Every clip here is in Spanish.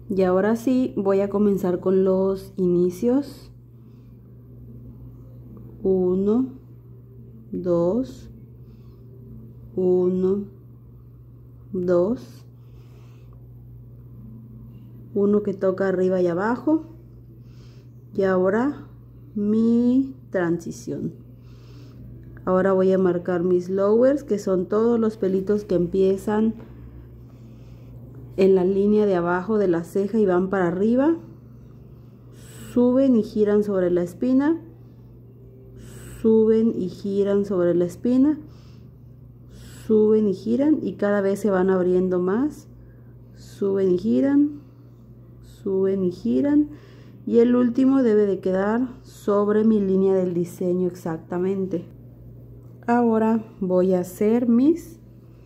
Y ahora sí voy a comenzar con los inicios. 1, 2, 1, 2, uno que toca arriba y abajo. Y ahora mi transición. Ahora voy a marcar mis lowers, que son todos los pelitos que empiezan en la línea de abajo de la ceja y van para arriba, suben y giran sobre la espina, suben y giran sobre la espina, suben y giran, y cada vez se van abriendo más, suben y giran, suben y giran, y el último debe de quedar sobre mi línea del diseño exactamente. Ahora voy a hacer mis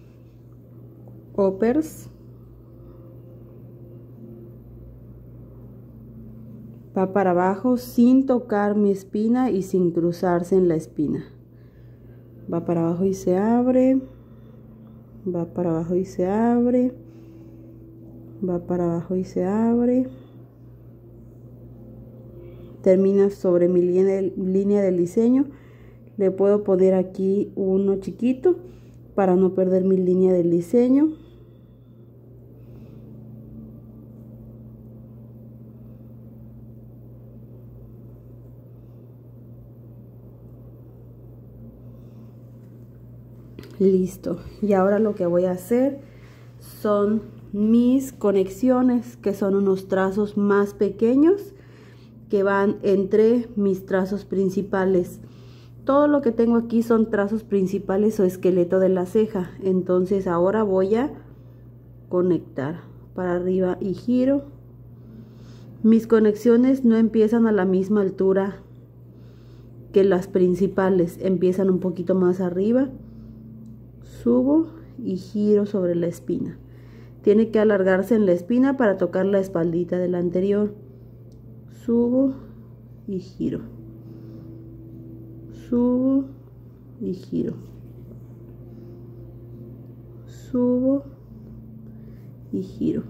uppers. Va para abajo sin tocar mi espina y sin cruzarse en la espina. Va para abajo y se abre. Va para abajo y se abre. Va para abajo y se abre. Termina sobre mi línea del diseño. Le puedo poner aquí uno chiquito para no perder mi línea del diseño. Listo. Y ahora lo que voy a hacer son mis conexiones, que son unos trazos más pequeños que van entre mis trazos principales. Todo lo que tengo aquí son trazos principales o esqueleto de la ceja. Entonces ahora voy a conectar para arriba y giro. Mis conexiones no empiezan a la misma altura que las principales, empiezan un poquito más arriba. Subo y giro sobre la espina. Tiene que alargarse en la espina para tocar la espaldita de la anterior. Subo y giro. Subo y giro. Subo y giro.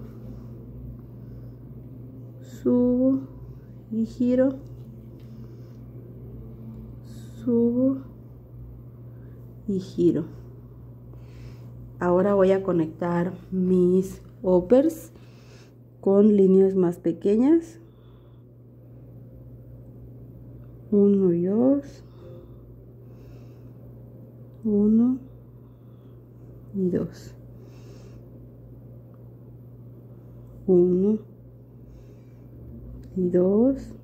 Subo y giro. Subo y giro. Ahora voy a conectar mis uppers con líneas más pequeñas. 1 y 2. 1 y 2. 1 y 2.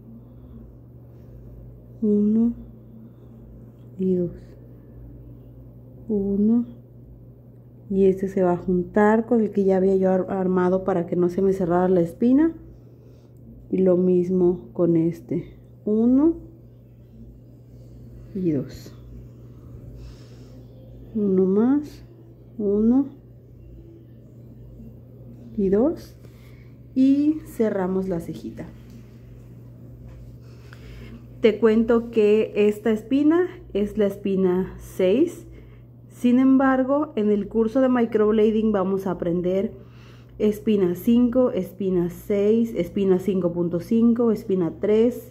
1 y 2. 1 y este se va a juntar con el que ya había yo armado para que no se me cerrara la espina, y lo mismo con este. 1 y 2. 1 más, 1 y 2, y cerramos la cejita. Te cuento que esta espina es la espina 6. Sin embargo, en el curso de microblading vamos a aprender espina 5, espina 6, espina 5.5, espina 3,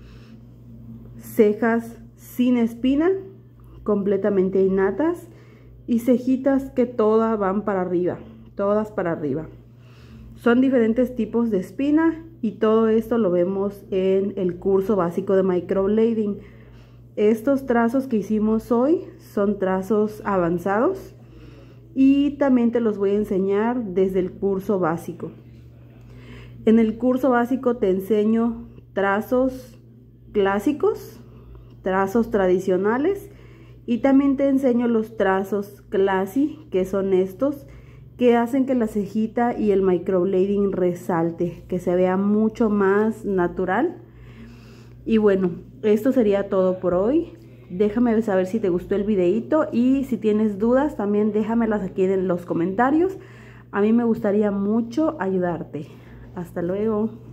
cejas sin espina, completamente innatas, y cejitas que todas van para arriba, todas para arriba. Son diferentes tipos de espina, y todo esto lo vemos en el curso básico de microblading. Estos trazos que hicimos hoy son trazos avanzados, y también te los voy a enseñar desde el curso básico. En el curso básico te enseño trazos clásicos, trazos tradicionales, y también te enseño los trazos classy, que son estos que hacen que la cejita y el microblading resalte, que se vea mucho más natural. Y bueno, esto sería todo por hoy. Déjame saber si te gustó el videito, y si tienes dudas también déjamelas aquí en los comentarios. A mí me gustaría mucho ayudarte. Hasta luego.